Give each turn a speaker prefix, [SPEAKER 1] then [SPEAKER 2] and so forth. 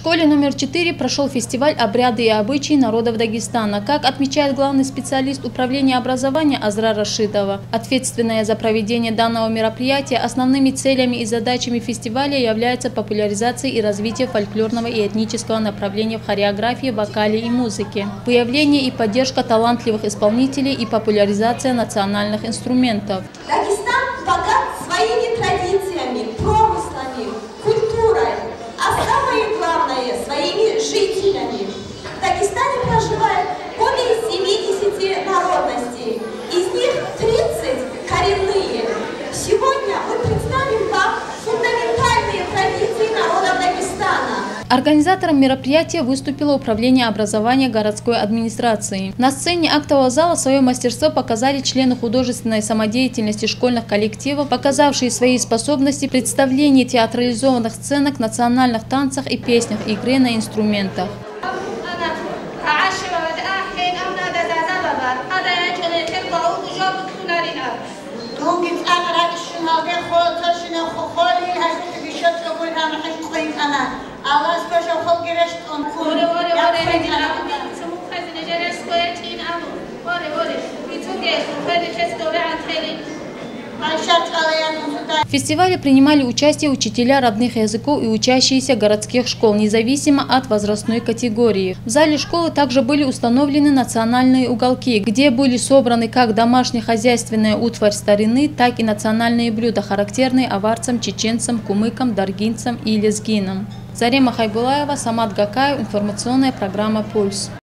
[SPEAKER 1] школе номер 4 прошел фестиваль «Обряды и обычаи народов Дагестана». Как отмечает главный специалист управления образования Азра Рашидова, ответственная за проведение данного мероприятия, основными целями и задачами фестиваля является популяризация и развитие фольклорного и этнического направления в хореографии, вокале и музыке, выявление и поддержка талантливых исполнителей и популяризация национальных инструментов.
[SPEAKER 2] Дагестан богат своими традициями, промыслами, культурой, а самое главное – своими жителями. В Дагестане проживает более 70 народностей, из них 30 коренные. Сегодня мы представим вам фундаментальные традиции народов Дагестана.
[SPEAKER 1] Организатором мероприятия выступило Управление образования городской администрации. На сцене актового зала свое мастерство показали члены художественной самодеятельности школьных коллективов, показавшие свои способности в представлении театрализованных сценок, национальных танцах и песнях, игре на инструментах. В фестивале принимали участие учителя родных языков и учащиеся городских школ, независимо от возрастной категории. В зале школы также были установлены национальные уголки, где были собраны как домашнехозяйственная утварь старины, так и национальные блюда, характерные аварцам, чеченцам, кумыкам, даргинцам и лезгинам. Зарема Хайбулаева, Самат Гакаев, информационная программа «Пульс».